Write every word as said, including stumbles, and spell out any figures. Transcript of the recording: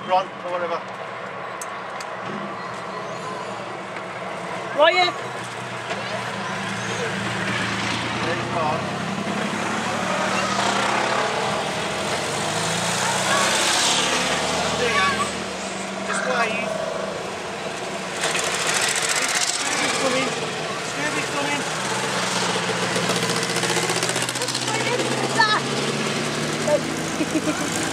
Ron, or whatever. Right, yeah. There you are. There you go. Just wave. Scooby's coming. Scooby's coming. Ah.